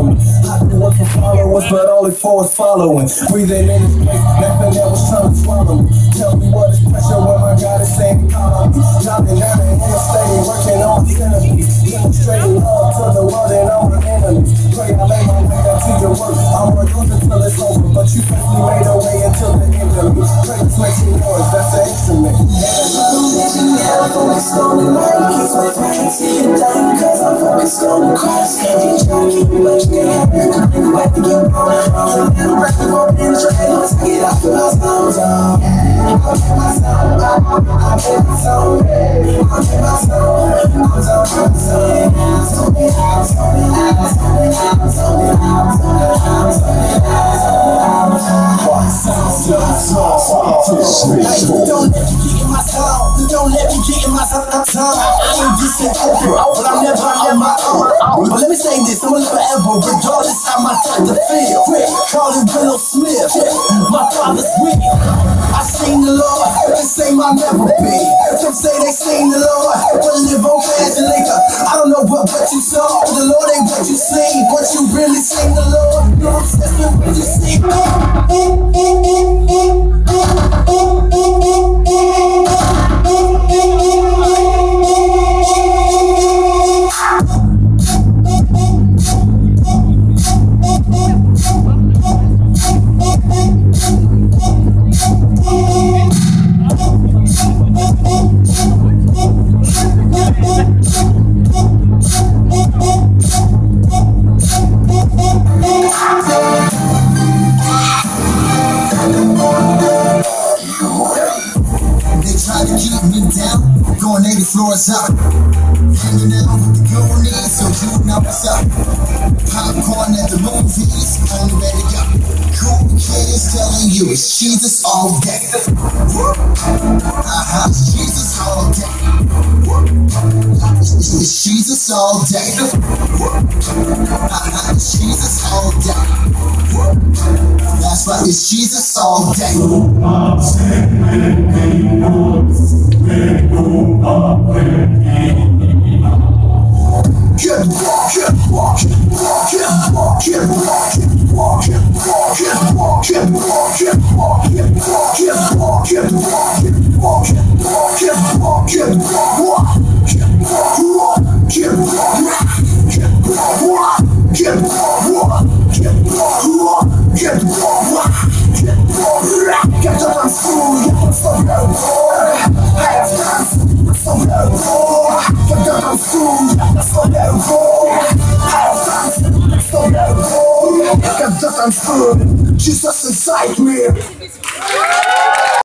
follow me. I do work for followers, but only for his following. Breathing in his place, nothing that was trying to swallow me. Tell me what is pressure when my God is saying call on me. Driving down the interstate, working on enemies. Demonstrating love to the world and all my enemies. Pray I lay my way down to your work. I'm a loser till it's over, but you safely made a way until the end of me. Praise makes me noise, that's the instrument. Focused on the light, keeps my friends sitting down, cause I'm focused on the Christ. Can't be trying to keep me much down. Coming back to get rolling, never break the rope in the train. Once I get out to my zone, I'll get my zone, I'll get my zone, I'll get my zone, I'm zone, don't let me get in my zone, don't let me get in my zone. I ain't just an Oprah, but I'm never on my own. But let me say this, I'm gonna live forever, regardless how my doctor feel. Call it Willow Smith, my father's will. I seen the Lord, the same I'll never be. Some say they seen the Lord, but live on fast and liquor. I don't know what you saw, the Lord ain't what you seen. What you really seen the Lord, you're obsessed with what you see. Going 80 floors up, hanging out with the goonies, so you know what's up. Popcorn at the movies, only way to go. Cool kids telling you it's Jesus all day. It's Jesus all day. It's Jesus all day. It's Jesus all day. That's right, it's Jesus all day. Jesus inside me.